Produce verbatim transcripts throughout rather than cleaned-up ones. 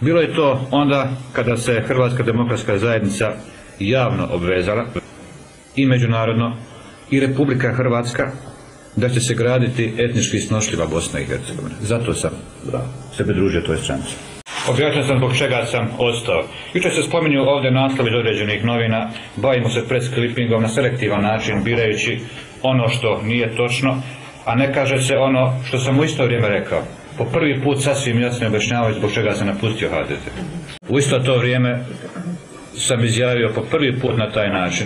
Bilo je to onda kada se Hrvatska demokratska zajednica javno obvezala i međunarodno i Republika Hrvatska da će se graditi etnički snošljiva Bosna i Hercegovina. Zato sam se pridružio toj stranci. Objašnjeno sam zbog čega sam ostao. Jučer se spominju ovdje naslovi iz određenih novina, bavimo se presklipingom na selektivan način, birajući ono što nije točno, a ne kaže se ono što sam u isto vrijeme rekao. Po prvi put sasvim jasno objašnjavaju zbog čega sam napustio H D S. U isto to vrijeme sam izjavio po prvi put na taj način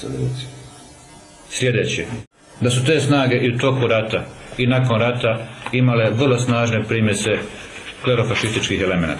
sljedeće: da su te snage i u toku rata i nakon rata imale vrlo snažne primjese klerofašističkih elemenata.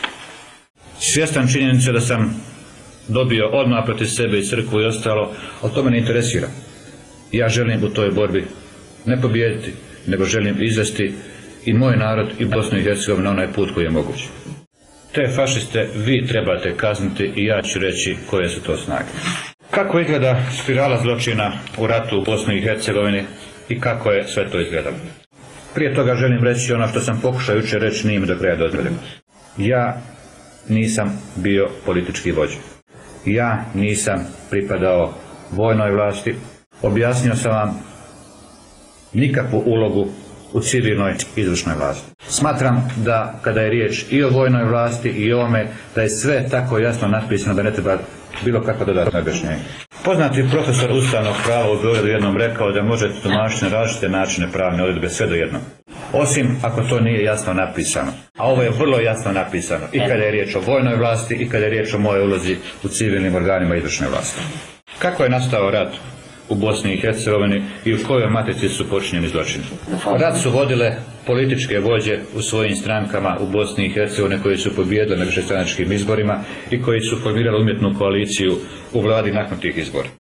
Svjestan činjenice da sam dobio odmah protiv sebe i crkvu i ostalo, ali to me ne interesira. Ja želim u toj borbi ne pobijediti, nego želim izvesti i moj narod i Bosnu i Hercegovinu na onaj put koji je moguć. Te fašiste vi trebate kazniti i ja ću reći koje su to snage. Kako izgleda spirala zločina u ratu u Bosni i Hercegovini i kako je sve to izgledalo? Prije toga želim reći ono što sam pokušao jučer reći, nije mi do kraja dozvoljeno. Ja nisam bio politički vođa. Ja nisam pripadao vojnoj vlasti. Objasnio sam vam nikakvu ulogu u civilnoj izvršnoj vlasti. Smatram da kada je riječ i o vojnoj vlasti i o ome, da je sve tako jasno napisano da ne treba bilo kakvo dodatno objašnjenje. Poznati profesor ustavnog prava u Beogradu jednom rekao da možete tumačiti na različite načine pravne odredbe sve do jednog. Osim ako to nije jasno napisano. A ovo je vrlo jasno napisano i kada je riječ o vojnoj vlasti i kada je riječ o mojoj ulozi u civilnim organima izvršne vlasti. Kako je nastao rat u Bosni i Hercegovini i u kojoj matici su počinjeni zločini? Rat su vodile političke vođe u svojim strankama u Bosni i Hercegovini koji su pobijedili na višestranačkim izborima i koji su formirali umjetnu koaliciju u vladi nakon tih izbora.